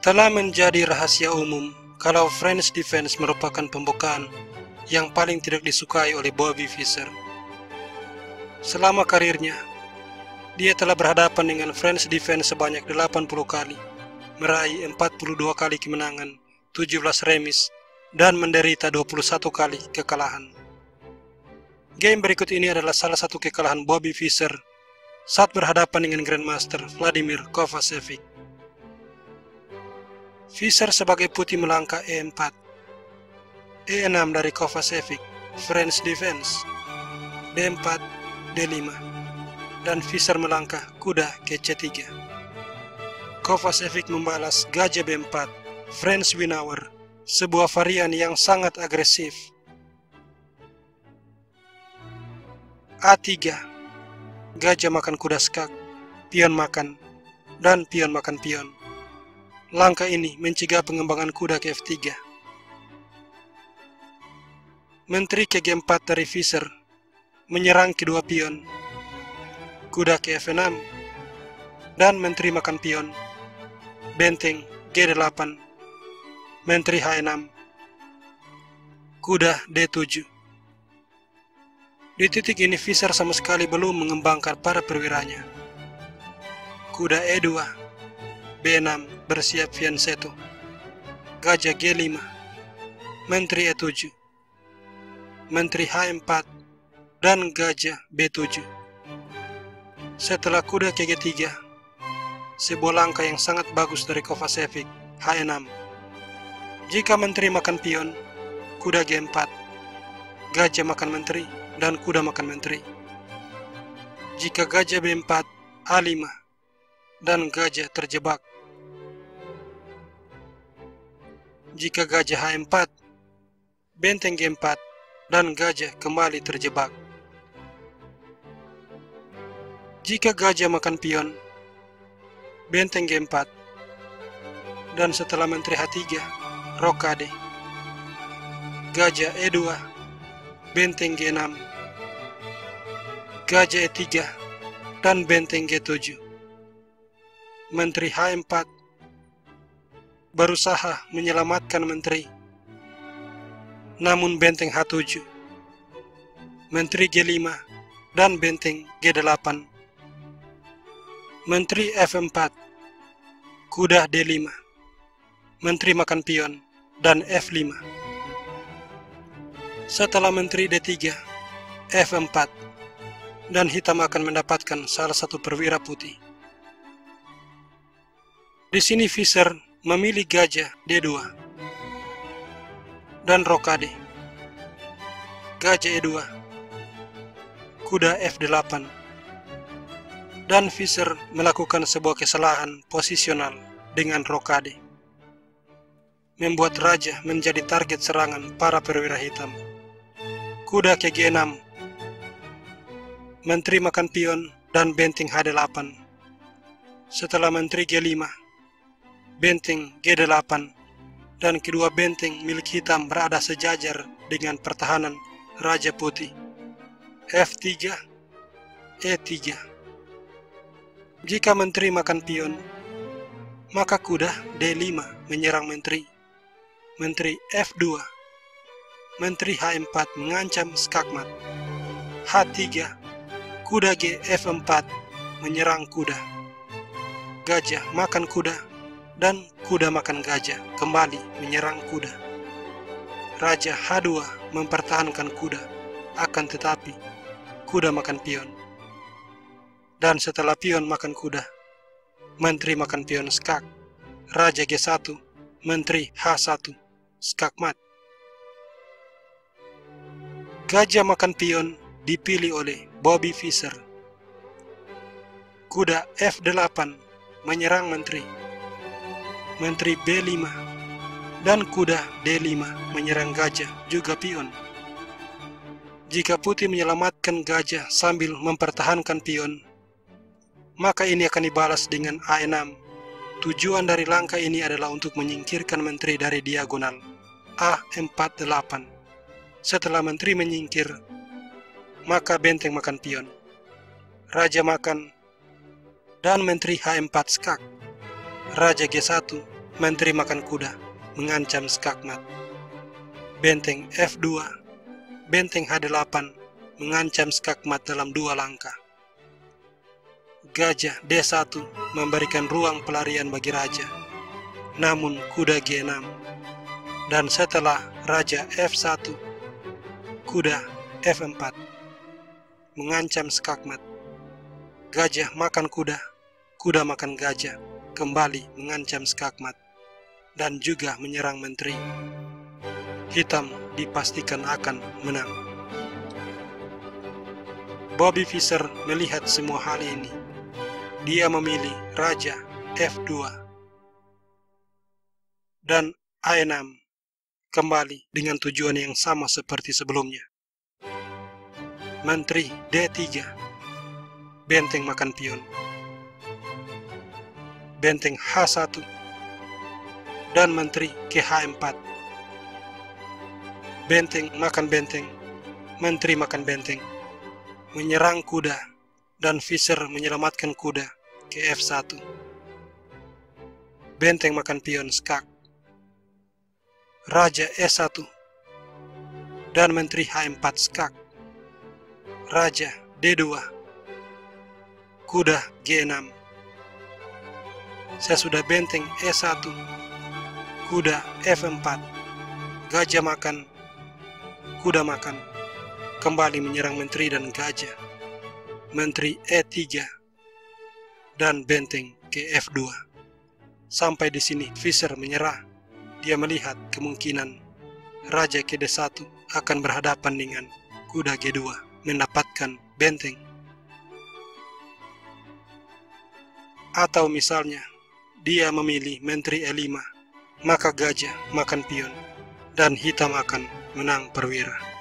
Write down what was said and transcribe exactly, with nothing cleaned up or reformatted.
Telah menjadi rahasia umum kalau French Defense merupakan pembukaan yang paling tidak disukai oleh Bobby Fischer. Selama karirnya, dia telah berhadapan dengan French Defense sebanyak delapan puluh kali, meraih empat puluh dua kali kemenangan, tujuh belas remis, dan menderita dua puluh satu kali kekalahan. Game berikut ini adalah salah satu kekalahan Bobby Fischer saat berhadapan dengan Grandmaster Vladimir Kovacevic. Fischer sebagai putih melangkah E empat, E enam dari Kovacevic, French Defense, D empat, D lima, dan Fischer melangkah kuda ke C tiga. Kovacevic membalas gajah B empat, French Winauer, sebuah varian yang sangat agresif. A tiga, gajah makan kuda skak, pion makan, dan pion makan pion. Langkah ini mencegah pengembangan kuda ke F tiga. Menteri ke G empat dari Fischer menyerang kedua pion, kuda ke F enam, dan menteri makan pion, benteng G delapan, menteri H enam, kuda D tujuh. Di titik ini Fischer sama sekali belum mengembangkan para perwiranya. Kuda E dua, B enam bersiap fianchetto, gajah G lima, menteri E tujuh, menteri H empat, dan gajah B tujuh. Setelah kuda ke G tiga, sebuah langkah yang sangat bagus dari Kovacevic, H enam. Jika menteri makan pion, kuda G empat, gajah makan menteri, dan kuda makan menteri. Jika gajah B empat, A lima, dan gajah terjebak. Jika gajah H empat, benteng G empat, dan gajah kembali terjebak. Jika gajah makan pion, benteng G empat, dan setelah menteri H tiga, rokade, gajah E dua, benteng G enam, gajah E tiga, dan benteng G tujuh. Menteri H empat berusaha menyelamatkan menteri, namun benteng H tujuh, menteri G lima, dan benteng G delapan, menteri F empat, kuda D lima, menteri makan pion, dan F lima. Setelah menteri D tiga, F empat, dan hitam akan mendapatkan salah satu perwira putih. Di sini Fischer memilih gajah D dua dan rokade, gajah E dua, kuda F delapan, dan Fischer melakukan sebuah kesalahan posisional dengan rokade, membuat raja menjadi target serangan para perwira hitam. Kuda ke G enam, menteri makan pion, dan benteng H delapan. Setelah menteri G lima, benteng G delapan, dan kedua benteng milik hitam berada sejajar dengan pertahanan Raja Putih, F tiga, E tiga. Jika menteri makan pion, maka kuda D lima menyerang menteri, menteri F dua, menteri H empat mengancam skakmat, H tiga, kuda G F empat menyerang kuda, gajah makan kuda, dan kuda makan gajah kembali menyerang kuda. Raja H dua mempertahankan kuda, akan tetapi kuda makan pion. Dan setelah pion makan kuda, menteri makan pion skak, Raja G satu, menteri H satu, skakmat. Gajah makan pion dipilih oleh Bobby Fischer. Kuda F delapan menyerang menteri, menteri B lima, dan kuda D lima menyerang gajah juga pion. Jika putih menyelamatkan gajah sambil mempertahankan pion, maka ini akan dibalas dengan A enam. Tujuan dari langkah ini adalah untuk menyingkirkan menteri dari diagonal A empat delapan. Setelah menteri menyingkir, maka benteng makan pion, raja makan, dan menteri H empat skak, Raja G satu menteri makan kuda, mengancam skakmat. Benteng F dua, benteng H delapan, mengancam skakmat dalam dua langkah. Gajah D satu memberikan ruang pelarian bagi raja, namun kuda G enam. Dan setelah raja F satu, kuda F empat, mengancam skakmat. Gajah makan kuda, kuda makan gajah, kembali mengancam skakmat, dan juga menyerang menteri. Hitam dipastikan akan menang. Bobby Fischer melihat semua hal ini. Dia memilih raja F dua dan A enam kembali dengan tujuan yang sama seperti sebelumnya. Menteri D tiga, benteng makan pion. Benteng H satu dan menteri ke H empat. Benteng makan benteng, menteri makan benteng, menyerang kuda, dan Fischer menyelamatkan kuda ke F satu. Benteng makan pion skak. Raja E satu dan menteri H empat skak. Raja D dua, kuda G enam. Sesudah benteng E satu, kuda F empat, gajah makan, kuda makan, kembali menyerang menteri dan gajah. Menteri E tiga dan benteng ke F dua. Sampai di sini Fischer menyerah. Dia melihat kemungkinan raja ke D satu akan berhadapan dengan kuda G dua, mendapatkan benteng. Atau misalnya dia memilih menteri E lima, maka gajah makan pion dan hitam akan menang perwira.